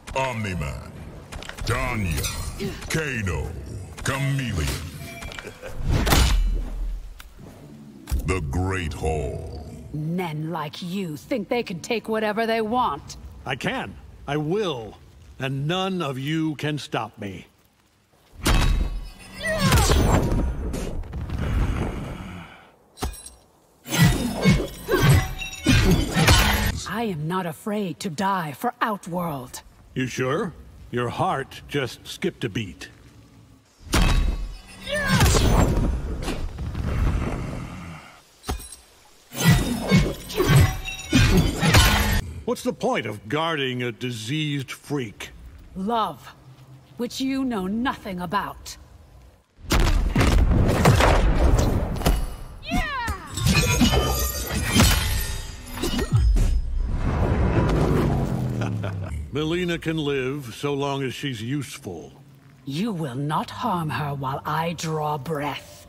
Omni-Man, Tanya, Kano, Chameleon. The Great Hall. Men like you think they can take whatever they want. I can. I will. And none of you can stop me. I am not afraid to die for Outworld. You sure? Your heart just skipped a beat. What's the point of guarding a diseased freak? Love, which you know nothing about. Melina can live so long as she's useful. You will not harm her while I draw breath.